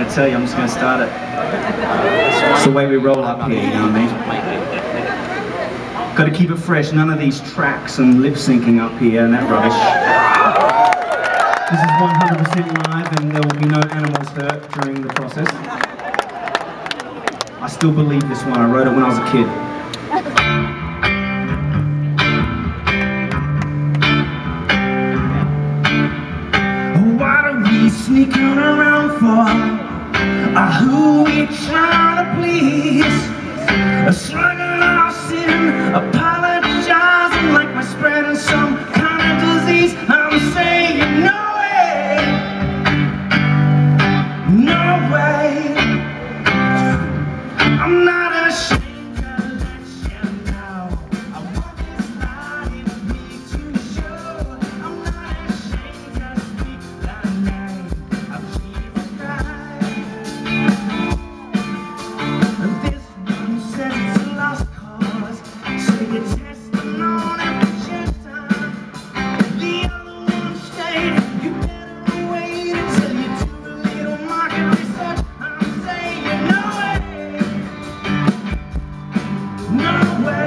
going to tell you, I'm just going to start it. It's the way we roll up here, you know what I mean? Got to keep it fresh, none of these tracks and lip syncing up here and that rubbish. This is 100% live and there will be no animals hurt during the process. I still believe this one, I wrote it when I was a kid. What are we sneaking around for? Who we trying to please? Shrugging off sin, apologizing like we're spreading some kind of disease. I'm saying no way, no way. I'm not ashamed to let you know. I want this light in me to show. I'm not ashamed to speak the name of Jesus Christ. And this one says it's a lost cause, so your testimony projector. The other one stayed, you better wait until you do a little market research. I'm saying no way, no way.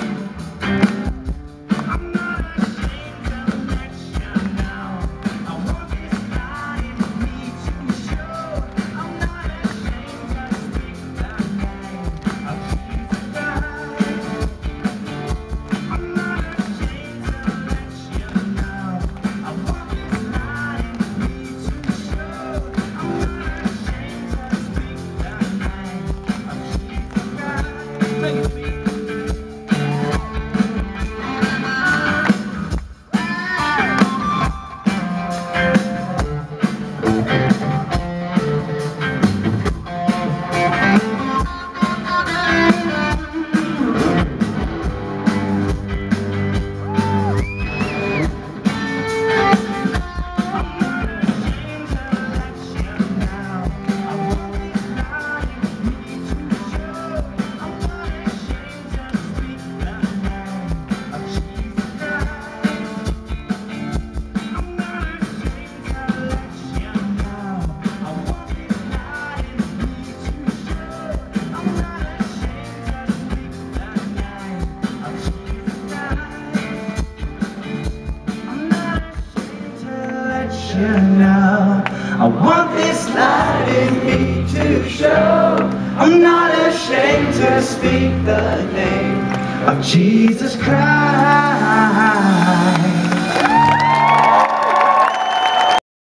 I'm not ashamed to let you know. I want this light in me to show. I'm not ashamed to speak the name of Jesus Christ. I'm not ashamed to let you know. I want this light in me to show. I'm not ashamed to speak the name of Jesus Christ. Take it, Pete. You know, I want this light in me to show. I'm not ashamed to speak the name of Jesus Christ.